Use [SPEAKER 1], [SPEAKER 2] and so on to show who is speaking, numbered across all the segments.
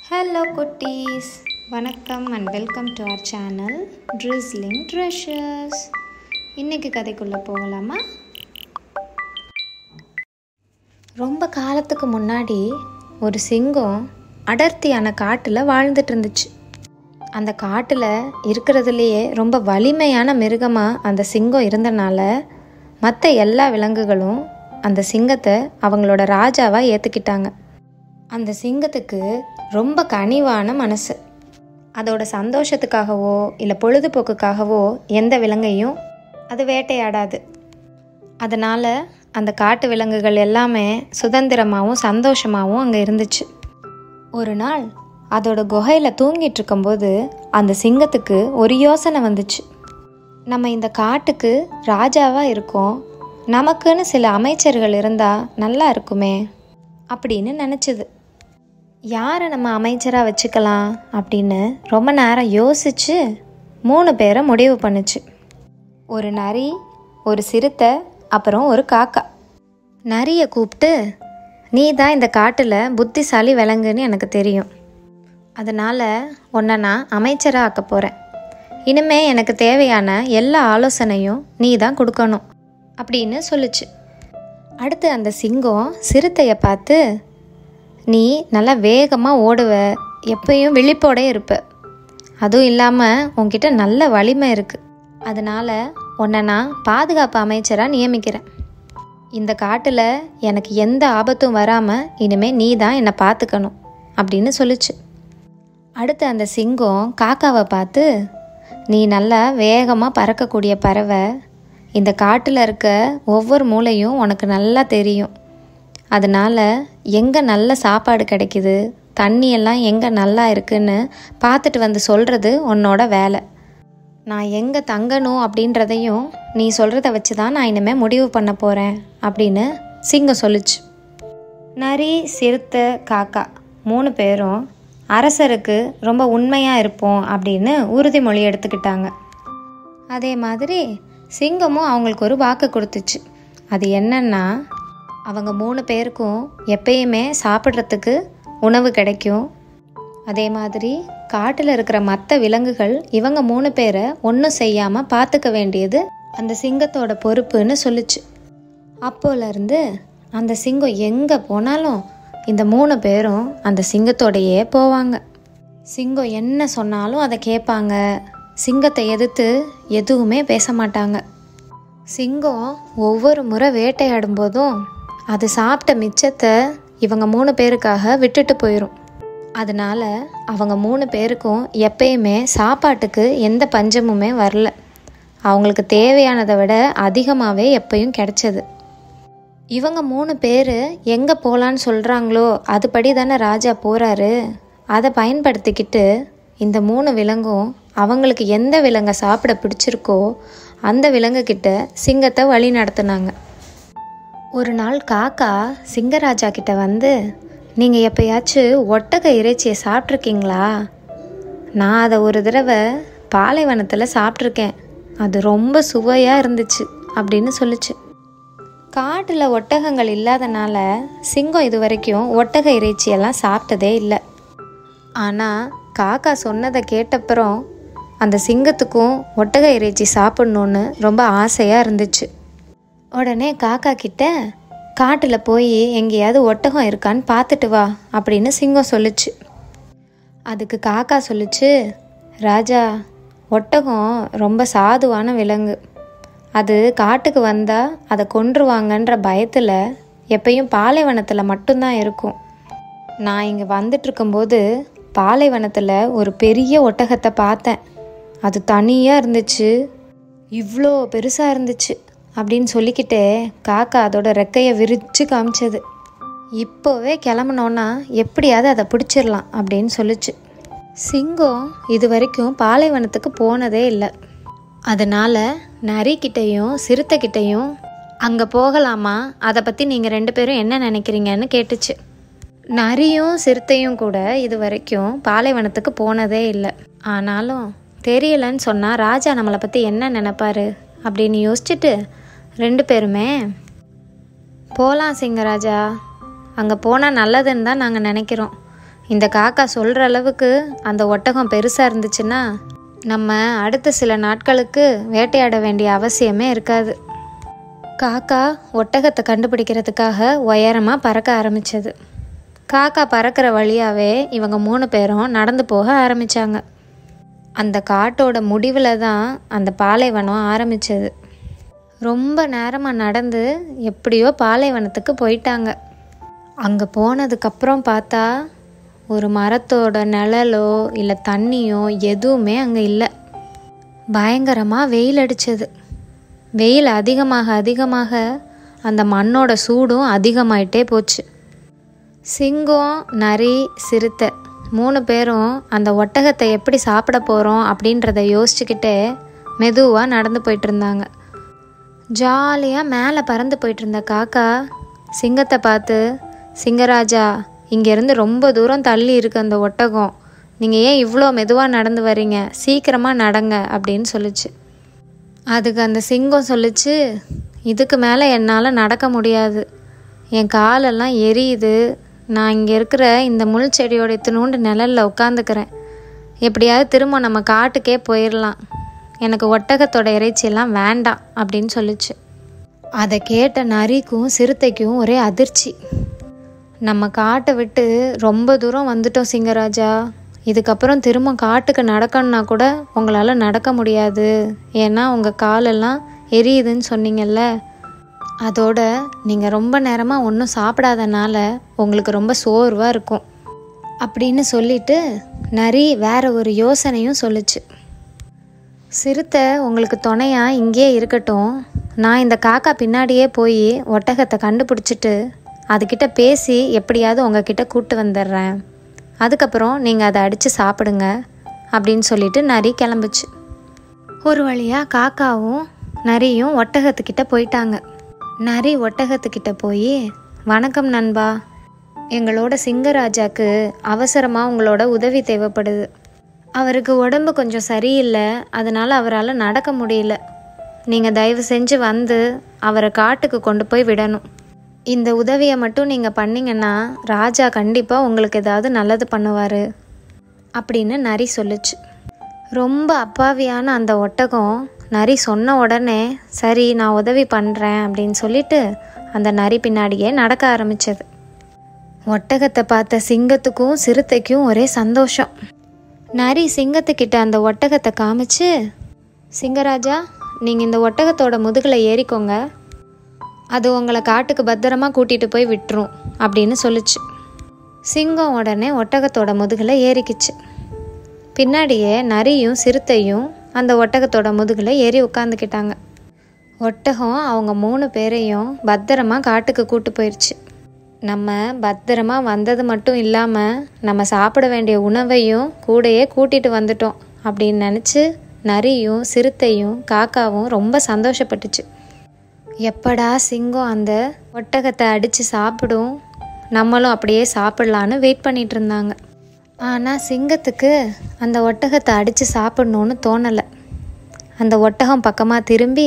[SPEAKER 1] Hello குட்டீஸ், வணக்கம் and welcome to our channel drizzling treasures. இன்றைக்கி கதைக்குள்ளே போகலாமா? ரொம்ப காலத்துக்கு முன்னாடி ஒரு சிங்கம் அடர்த்தியான காட்டில் வாழ்ந்துட்டு இருந்துச்சு. அந்த காட்டில் இருக்கிறதுலையே ரொம்ப வலிமையான மிருகமாக அந்த சிங்கம் இருந்தனால மற்ற எல்லா விலங்குகளும் அந்த சிங்கத்தை அவங்களோட ராஜாவாக ஏற்றுக்கிட்டாங்க. அந்த சிங்கத்துக்கு ரொம்ப கனிவான மனசு. அதோட சந்தோஷத்துக்காகவோ இல்லை பொழுதுபோக்குக்காகவோ எந்த விலங்கையும் அது வேட்டையாடாது. அதனால் அந்த காட்டு விலங்குகள் எல்லாமே சுதந்திரமாகவும் சந்தோஷமாகவும் அங்கே இருந்துச்சு. ஒரு நாள் அதோட குகையில் தூங்கிட்டு இருக்கும்போது அந்த சிங்கத்துக்கு ஒரு யோசனை வந்துச்சு. நம்ம இந்த காட்டுக்கு ராஜாவாக இருக்கோம், நமக்குன்னு சில அமைச்சர்கள் இருந்தால் நல்லா இருக்குமே அப்படின்னு நினச்சிது. யாரை நம்ம அமைச்சராக வச்சுக்கலாம் அப்படின்னு ரொம்ப நேரம் யோசித்து 3 பேரை முடிவு பண்ணுச்சு. ஒரு நரி, ஒரு சிறுத்தை, அப்புறம் ஒரு காக்கா. நரியை கூப்பிட்டு, நீ தான் இந்த காட்டில் புத்திசாலி விலங்குன்னு எனக்கு தெரியும், அதனால் உன்னை நான் அமைச்சராக ஆக்க போகிறேன். இனிமே எனக்கு தேவையான எல்லா ஆலோசனையும் நீ தான் கொடுக்கணும் அப்படின்னு சொல்லுச்சு. அடுத்து அந்த சிங்கம் சிறுத்தையை பார்த்து, நீ நல்லா வேகமாக ஓடுவ, எப்பயும் விழிப்போடே இருப்ப, அதுவும் இல்லாமல் உன்கிட்ட நல்ல வலிமை இருக்குது, அதனால் உன்னை நான் பாதுகாப்பு அமைச்சராக நியமிக்கிறேன். இந்த காட்டில் எனக்கு எந்த ஆபத்தும் வராமல் இனிமேல் நீ தான் என்னை பார்த்துக்கணும் அப்படின்னு சொல்லிச்சு. அடுத்து அந்த சிங்கம் காக்காவை பார்த்து, நீ நல்லா வேகமாக பறக்கக்கூடிய பறவை, இந்த காட்டில் இருக்க ஒவ்வொரு மூலையும் உனக்கு நல்லா தெரியும், அதனால் எங்கே நல்ல சாப்பாடு கிடைக்குது, தண்ணியெல்லாம் எங்கே நல்லா இருக்குன்னு பார்த்துட்டு வந்து சொல்கிறது உன்னோட வேலை. நான் எங்கே தங்கணும் அப்படின்றதையும் நீ சொல்கிறத வச்சு தான் நான் இனிமேல் முடிவு பண்ண போகிறேன் அப்படின்னு சிங்கம் சொல்லிச்சு. நரி, சிறுத்தை, காக்கா 3 பேரும் அரசருக்கு ரொம்ப உண்மையாக இருப்போம் அப்படின்னு உறுதிமொழி எடுத்துக்கிட்டாங்க. அதே மாதிரி சிங்கமும் அவங்களுக்கு ஒரு வாக்கு கொடுத்துச்சு. அது என்னன்னா, அவங்க 3 பேருக்கும் எப்பயுமே சாப்பிட்றதுக்கு உணவு கிடைக்கும். அதே மாதிரி காட்டில் இருக்கிற மற்ற விலங்குகள் இவங்க 3 பேரை ஒன்றும் செய்யாமல் பார்த்துக்க வேண்டியது அந்த சிங்கத்தோட பொறுப்புன்னு சொல்லிச்சு. அப்போலேருந்து அந்த சிங்கம் எங்கே போனாலும் இந்த 3 பேரும் அந்த சிங்கத்தோடையே போவாங்க. சிங்கம் என்ன சொன்னாலும் அதை கேட்பாங்க. சிங்கத்தை எதிர்த்து எதுவுமே பேச மாட்டாங்க. சிங்கம் ஒவ்வொரு முறை வேட்டையாடும் போதும் அது சாப்பிட்ட மிச்சத்தை இவங்க 3 பேருக்காக விட்டுட்டு போயிடும். அதனால் அவங்க 3 பேருக்கும் எப்பயுமே சாப்பாட்டுக்கு எந்த பஞ்சமுமே வரல. அவங்களுக்கு தேவையானதை விட அதிகமாகவே எப்பயும் கிடைச்சது. இவங்க 3 பேர் எங்கே போகலான்னு சொல்கிறாங்களோ அதுபடி தானே ராஜா போகிறாரு. அதை பயன்படுத்திக்கிட்டு இந்த 3 விலங்கும் அவங்களுக்கு எந்த விலங்கை சாப்பிட பிடிச்சிருக்கோ அந்த விலங்குக்கிட்ட சிங்கத்தை வழி நடத்துனாங்க. ஒரு நாள் காக்கா சிங்கராஜா கிட்ட வந்து, நீங்கள் எப்பயாச்சும் ஒட்டக இறைச்சியை சாப்பிட்ருக்கீங்களா? நான் அதை ஒரு தடவை பாலைவனத்தில் சாப்பிட்ருக்கேன், அது ரொம்ப சுவையாக இருந்துச்சு அப்படின்னு சொல்லிச்சு. காட்டில் ஒட்டகங்கள் இல்லாதனால சிங்கம் இது வரைக்கும் ஒட்டக இறைச்சியெல்லாம் சாப்பிட்டதே இல்லை. ஆனால் காக்கா சொன்னதை கேட்டப்புறம் அந்த சிங்கத்துக்கும் ஒட்டக இறைச்சி சாப்பிட்ணுன்னு ரொம்ப ஆசையாக இருந்துச்சு. உடனே காக்கா கிட்ட, காட்டில் போய் எங்கேயாவது ஒட்டகம் இருக்கான்னு பார்த்துட்டு வா அப்படின்னு சிங்கம் சொல்லிச்சு. அதுக்கு காக்கா சொல்லிச்சு, ராஜா, ஒட்டகம் ரொம்ப சாதுவான விலங்கு, அது காட்டுக்கு வந்தால் அதை கொன்றுவாங்கன்ற பயத்தில் எப்பயும் பாலைவனத்தில் மட்டும்தான் இருக்கும். நான் இங்கே வந்துட்டுருக்கும்போது பாலைவனத்தில் ஒரு பெரிய ஒட்டகத்தை பார்த்தேன், அது தனியாக இருந்துச்சு, இவ்வளோ பெருசாக இருந்துச்சு அப்படின்னு சொல்லிக்கிட்டே காக்கா அதோட ரெக்கையை விரித்து காமிச்சது. இப்போவே கிளம்புனோன்னா எப்படியாவது அதை பிடிச்சிடலாம் அப்படின்னு சொல்லிச்சு. சிங்கம் இது வரைக்கும் பாலைவனத்துக்கு போனதே இல்லை. அதனால் நரிக்கிட்டையும் சிறுத்தைக்கிட்டையும் அங்கே போகலாமா, அதை பற்றி நீங்கள் 2 பேரும் என்ன நினைக்கிறீங்கன்னு கேட்டுச்சு. நரியும் சிறுத்தையும் கூட இது வரைக்கும் பாலைவனத்துக்கு போனதே இல்லை. ஆனாலும் தெரியலன்னு சொன்னால் ராஜா நம்மளை பற்றி என்ன நினைப்பாரு அப்படின்னு யோசிச்சுட்டு 2 பேருமே, போகலாம் சிங்கராஜா, அங்கே போனால் நல்லதுன்னு தான் நாங்கள் நினைக்கிறோம், இந்த காக்கா சொல்கிற அளவுக்கு அந்த ஒட்டகம் பெருசாக இருந்துச்சுன்னா நம்ம அடுத்த சில நாட்களுக்கு வேட்டையாட வேண்டிய அவசியமே இருக்காது. காக்கா ஒட்டகத்தை கண்டுபிடிக்கிறதுக்காக உயரமாக பறக்க ஆரம்பித்தது. காக்கா பறக்கிற வழியாகவே இவங்க 3 பேரும் நடந்து போக ஆரம்பித்தாங்க. அந்த காட்டோட முடிவில் தான் அந்த பாலைவனம் ஆரம்பித்தது. ரொம்ப நேரமாக நடந்து எப்படியோ பாலைவனத்துக்கு போயிட்டாங்க. அங்கே போனதுக்கப்புறம் பார்த்தா ஒரு மரத்தோட நிழலோ இல்லை தண்ணியோ எதுவுமே அங்கே இல்லை. பயங்கரமாக வெயில் அடித்தது. வெயில் அதிகமாக அந்த மண்ணோட சூடும் அதிகமாயிட்டே போச்சு. சிங்கம், நரி, சிறுத்தை 3 பேரும் அந்த ஒட்டகத்தை எப்படி சாப்பிட போகிறோம் அப்படின்றத யோசிச்சுக்கிட்டே மெதுவாக நடந்து போயிட்டு இருந்தாங்க. ஜாலியாக மேலே பறந்து போயிட்டு இருந்த காக்கா சிங்கத்தை பார்த்து, சிங்கராஜா, இங்கேருந்து ரொம்ப தூரம் தள்ளி இருக்கு அந்த ஒட்டகம், நீங்கள் ஏன் இவ்வளோ மெதுவாக நடந்து வரீங்க, சீக்கிரமாக நடங்க அப்படின்னு சொல்லிச்சு. அதுக்கு அந்த சிங்கம் சொல்லிச்சு, இதுக்கு மேலே என்னால் நடக்க முடியாது, என் காலெல்லாம் எரியுது, நான் இங்கே இருக்கிற இந்த முள் செடியோட இத்தினூண்டு நிழலில் உட்காந்துக்கிறேன், எப்படியாவது திரும்ப நம்ம காட்டுக்கே போயிடலாம், எனக்கு ஒட்டகத்தோட இறைச்சியெல்லாம் வேண்டாம் அப்படின்னு சொல்லிச்சு. அதை கேட்ட நரிக்கும் சிறுத்தைக்கும் ஒரே அதிர்ச்சி. நம்ம காட்டை விட்டு ரொம்ப தூரம் வந்துட்டோம் சிங்கராஜா, இதுக்கப்புறம் திரும்ப காட்டுக்கு நடக்கணுன்னா கூட உங்களால் நடக்க முடியாது, ஏன்னா உங்கள் காலெல்லாம் எரியுதுன்னு சொன்னீங்கல்ல, அதோட நீங்கள் ரொம்ப நேரமாக ஒன்றும் சாப்பிடாதனால உங்களுக்கு ரொம்ப சோர்வாக இருக்கும் அப்படின்னு சொல்லிட்டு நரி வேற ஒரு யோசனையும் சொல்லிச்சு. சிறுத்தை உங்களுக்கு துணையாக இங்கேயே இருக்கட்டும், நான் இந்த காக்கா பின்னாடியே போய் ஒட்டகத்தை கண்டுபிடிச்சிட்டு அதுக்கிட்ட பேசி எப்படியாவது உங்ககிட்ட கூப்பிட்டு வந்துடுறேன், அதுக்கப்புறம் நீங்கள் அதை அடித்து சாப்பிடுங்க அப்படின்னு சொல்லிட்டு நரி கிளம்புச்சு. ஒரு வழியாக காக்காவும் நரியும் ஒட்டகத்துக்கிட்ட போயிட்டாங்க. நரி ஒட்டகத்துக்கிட்ட போய், வணக்கம் நண்பா, எங்களோட சிங்கராஜாக்கு அவசரமாக உங்களோட உதவி தேவைப்படுது, அவருக்கு உடம்பு கொஞ்சம் சரியில்லை, அதனால் அவரால் நடக்க முடியல, நீங்கள் தயவு செஞ்சு வந்து அவரை காட்டுக்கு கொண்டு போய் விடணும், இந்த உதவியை மட்டும் நீங்கள் பண்ணிங்கன்னா ராஜா கண்டிப்பாக உங்களுக்கு ஏதாவது நல்லது பண்ணுவார் அப்படின்னு நரி சொல்லிச்சு. ரொம்ப அப்பாவியான அந்த ஒட்டகம் நரி சொன்ன உடனே சரி நான் உதவி பண்ணுறேன் அப்படின்னு சொல்லிட்டு அந்த நரி பின்னாடியே நடக்க ஆரம்பித்தது. ஒட்டகத்தை பார்த்த சிங்கத்துக்கும் சிறுத்தைக்கும் ஒரே சந்தோஷம். நரி சிங்கத்துக்கிட்ட அந்த ஒட்டகத்தை காமிச்சு, சிங்கராஜா, நீங்கள் இந்த ஒட்டகத்தோட முதுகில் ஏறிக்கோங்க, அது உங்களை காட்டுக்கு பத்திரமா கூட்டிகிட்டு போய் விட்டுரும் அப்படின்னு சொல்லிச்சு. சிங்கம் உடனே ஒட்டகத்தோட முதுகில் ஏறிக்கிச்சு. பின்னாடியே நரியும் சிறுத்தையும் அந்த ஒட்டகத்தோட முதுகில் ஏறி உட்காந்துக்கிட்டாங்க. ஒட்டகம் அவங்க 3 பேரையும் பத்திரமா காட்டுக்கு கூட்டு போயிடுச்சு. நம்ம பத்திரமா வந்தது மட்டும் இல்லாமல் நம்ம சாப்பிட வேண்டிய உணவையும் கூடையே கூட்டிகிட்டு வந்துட்டோம் அப்படின்னு நினச்சி நரியும் சிறுத்தையும் காக்காவும் ரொம்ப சந்தோஷப்பட்டுச்சு. எப்படா சிங்கம் அந்த ஒட்டகத்தை அடித்து சாப்பிடும், நம்மளும் அப்படியே சாப்பிட்லான்னு வெயிட் பண்ணிகிட்டு இருந்தாங்க. ஆனால் சிங்கத்துக்கு அந்த ஒட்டகத்தை அடித்து சாப்பிட்ணுன்னு தோணலை. அந்த ஒட்டகம் பக்கமாக திரும்பி,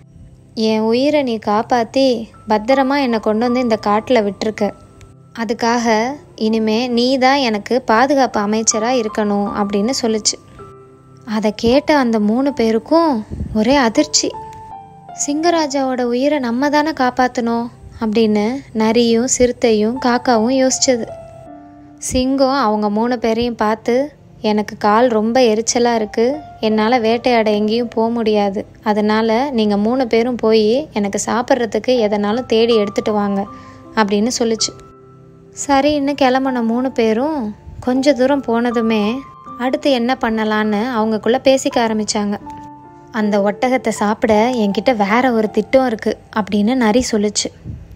[SPEAKER 1] என் உயிரை நீ காப்பாற்றி பத்திரமா என்னை கொண்டு வந்து இந்த காட்டில் விட்டுருக்க, அதுக்காக இனிமே நீ தான் எனக்கு பாதுகாப்பு அமைச்சராக இருக்கணும் அப்படின்னு சொல்லிச்சு. அதை கேட்ட அந்த 3 பேருக்கும் ஒரே அதிர்ச்சி. சிங்கராஜாவோட உயிரை நம்ம தானே காப்பாற்றணும் அப்படின்னு நரியும் சிறுத்தையும் காக்காவும் யோசிச்சது. சிங்கம் அவங்க 3 பேரையும் பார்த்து, எனக்கு கால் ரொம்ப எரிச்சலாக இருக்குது, என்னால் வேட்டையாட எங்கேயும் போக முடியாது, அதனால் நீங்கள் 3 பேரும் போய் எனக்கு சாப்பிட்றதுக்கு எதனாலும் தேடி எடுத்துகிட்டு வாங்க அப்படின்னு சொல்லிச்சு. சரின்னு கிளம்புன 3 பேரும் கொஞ்ச தூரம் போனதுமே அடுத்து என்ன பண்ணலான்னு அவங்கக்குள்ளே பேசிக்க ஆரம்பித்தாங்க. அந்த ஒட்டகத்தை சாப்பிட என்கிட்ட வேற ஒரு திட்டம் இருக்குது அப்படின்னு நரி சொல்லிச்சு.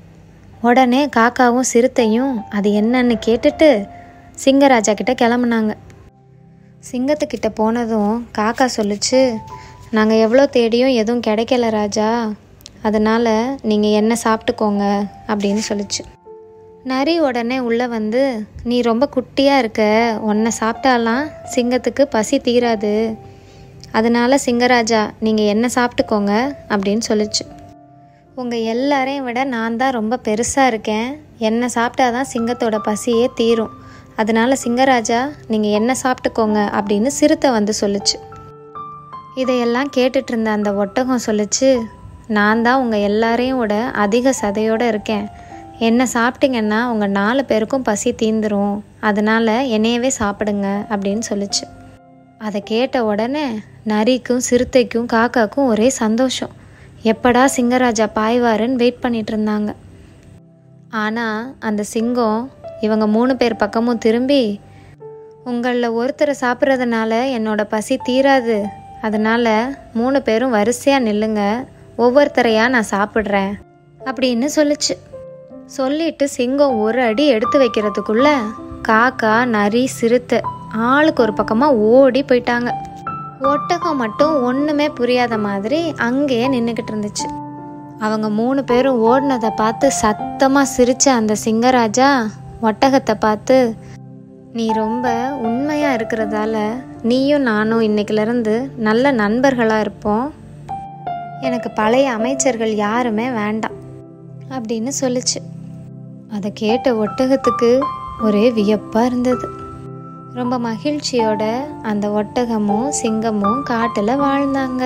[SPEAKER 1] உடனே காக்காவும் சிறுத்தையும் அது என்னன்னு கேட்டுட்டு சிங்கராஜா கிட்ட கிளம்புனாங்க. சிங்கத்துக்கிட்ட போனதும் காக்கா சொல்லிச்சு, நாங்கள் எவ்வளோ தேடியும் எதுவும் கிடைக்கல ராஜா, அதனால் நீங்கள் என்ன சாப்பிட்டுக்கோங்க அப்படின்னு சொல்லிச்சு. நரி உடனே உள்ளே வந்து, நீ ரொம்ப குட்டியாக இருக்க, உன்னை சாப்பிட்டாலாம் சிங்கத்துக்கு பசி தீராது, அதனால் சிங்கராஜா நீங்கள் என்ன சாப்பிட்டுக்கோங்க அப்படின்னு சொல்லிச்சு. உங்கள் எல்லாரையும் விட நான் தான் ரொம்ப பெருசாக இருக்கேன், என்னை சாப்பிட்டாதான் சிங்கத்தோட பசியே தீரும், அதனால சிங்கராஜா நீங்கள் என்ன சாப்பிட்டுக்கோங்க அப்படின்னு சிறுத்தை வந்து சொல்லுச்சு. இதையெல்லாம் கேட்டுட்டு இருந்த அந்த ஒட்டகம் சொல்லுச்சு, நான் தான் உங்கள் எல்லாரையும் விட அதிக சதையோடு இருக்கேன். என்ன சாப்பிட்டீங்கன்னா உங்கள் 4 பேருக்கும் பசி தீந்துரும், அதனால் என்னையவே சாப்பிடுங்க அப்படின்னு சொல்லுச்சு. அதை கேட்ட உடனே நரிக்கும் சிறுத்தைக்கும் காக்காக்கும் ஒரே சந்தோஷம். எப்படா சிங்கராஜா பாய்வாருன்னு வெயிட் பண்ணிட்டு இருந்தாங்க. ஆனால் அந்த சிங்கம் இவங்க 3 பேர் பக்கமும் திரும்பி, உங்களில் ஒருத்தரை சாப்பிட்றதுனால என்னோட பசி தீராது, அதனால் 3 பேரும் வரிசையாக நில்லுங்க, ஒவ்வொருத்தரையாக நான் சாப்பிட்றேன் அப்படின்னு சொல்லிச்சு. சொல்லிட்டு சிங்கம் ஒரு அடி எடுத்து வைக்கிறதுக்குள்ள காக்கா நரி சிறுத்தை ஆளுக்கு ஒரு பக்கமாக ஓடி போயிட்டாங்க. ஒட்டகம் மட்டும் ஒன்றுமே புரியாத மாதிரி அங்கேயே நின்றுக்கிட்டு இருந்துச்சு. அவங்க 3 பேரும் ஓடினதை பார்த்து சத்தமாக சிரித்த அந்த சிங்கராஜா ஒட்டகத்தை பார்த்து, நீ ரொம்ப உண்மையாக இருக்கிறதால நீயும் நானும் இன்னைக்கிலேருந்து நல்ல நண்பர்களாக இருப்போம், எனக்கு பழைய அமைச்சர்கள் யாருமே வேண்டாம் அப்படின்னு சொல்லிச்சு. அதை கேட்ட ஒட்டகத்துக்கு ஒரே வியப்பாக இருந்தது. ரொம்ப மகிழ்ச்சியோட அந்த ஒட்டகமும் சிங்கமும் காட்டில் வாழ்ந்தாங்க.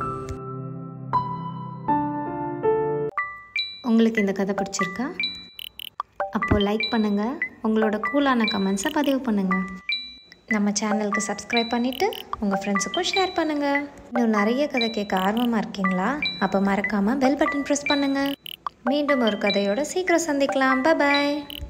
[SPEAKER 1] உங்களுக்கு இந்த கதை பிடிச்சிருக்கா? அப்போது லைக் பண்ணுங்கள், உங்களோட கூலான கமெண்ட்ஸை பதிவு பண்ணுங்கள். நம்ம சேனலுக்கு சப்ஸ்கிரைப் பண்ணிவிட்டு உங்கள் ஃப்ரெண்ட்ஸுக்கும் ஷேர் பண்ணுங்கள். இன்னும் நிறைய கதை கேட்க ஆர்வமாக இருக்கீங்களா? அப்போ மறக்காமல் பெல் பட்டன் ப்ரெஸ் பண்ணுங்கள். மீண்டும் ஒரு கதையோட சீக்கிரம் சந்திக்கலாம். பாய்.